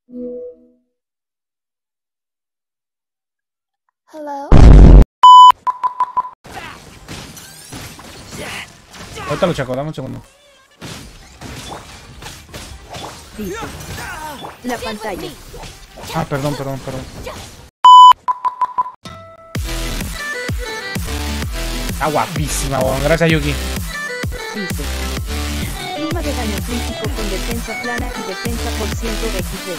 Hello? Ahorita lo checo, dame un segundo. Dice. La pantalla. Ah, perdón. Está guapísima, weón. Gracias, Yuki. Dice. Prima de daño crítico con defensa plana y defensa por ciento de XD.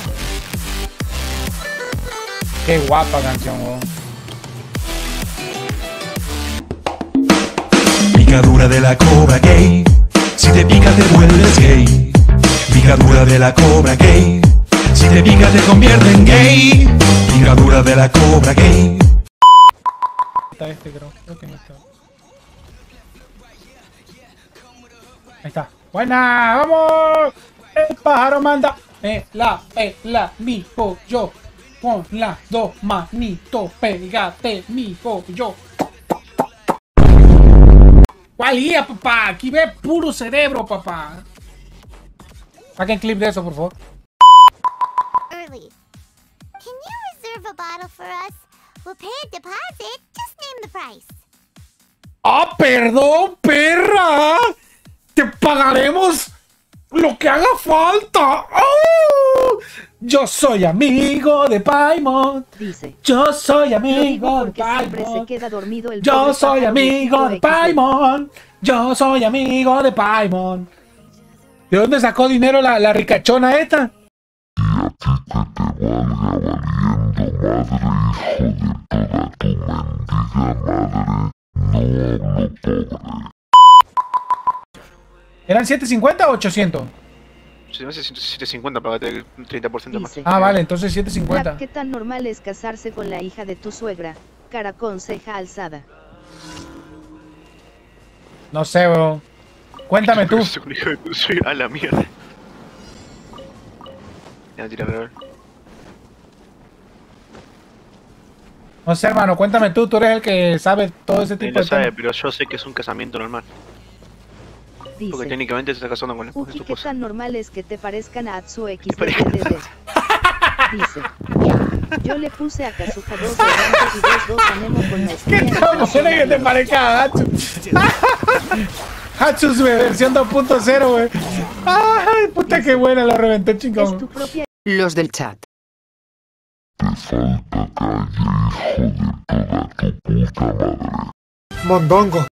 Qué guapa canción, weón. Picadura de la cobra gay. Si te pica te vuelves gay. Picadura de la cobra gay. Si te pica te convierte en gay. Picadura de la cobra gay. Está creo que no está. Ahí está. ¡Buena! ¡Vamos! El pájaro manda. Mi pollo. Con las dos manitos. Pégate, mi pollo. ¿Cuál guía, papá? Aquí ve puro cerebro, papá. Saquen clip de eso, por favor. Early. Can you reserve a bottle for us? We'll pay a deposit. Just name the price. ¡Ah, perdón, perra! ¡Te pagaremos lo que haga falta! ¡Oh! Yo soy amigo de Paimon. Dice. Yo soy amigo de Porque siempre se Paimon. queda dormido el Yo pobre soy pájaro amigo de viejito XD. Paimon. Yo soy amigo de Paimon. ¿De dónde sacó dinero la ricachona esta? ¿Eran 750 o 800? Si me hace 750, pagate el 30% más. Dice. Ah, vale, entonces Black, 750. ¿qué tan normal es casarse con la hija de tu suegra? Cara con ceja alzada. No sé, bro. Cuéntame tú. Soy a la mierda. Ya, tírame, a ver. No sé, hermano, cuéntame tú. Tú eres el que sabe todo ese Él tipo lo de sabe, temas. pero yo sé que es un casamiento normal. Porque Dice. técnicamente se está casando con la esposa de Uki, su ¿qué esposa. tan normal es que te parezcan a Atsu parezcan XDDD? Dice. Yo le puse a Kazuha 2 errantes y 2 anemo con maestría. ¿Qué tan buena que te parezca a Hachu? Hachu su versión 2.0, wey. Ay, puta que buena, lo reventé, Es chingón. tu propia. Los del chat. Mondongo.